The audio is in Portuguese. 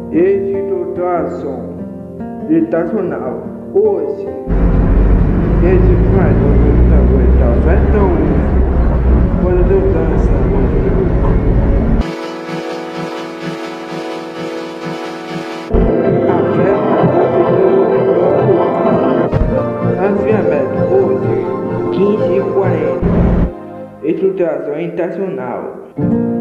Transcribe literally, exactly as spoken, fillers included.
Rede Ultrasom Internacional. Hoje, esse faz o computador e tal, vai tão quando eu danço a música. A festa da Viviane, hoje, quinze e quarenta. Rede Ultrasom Internacional.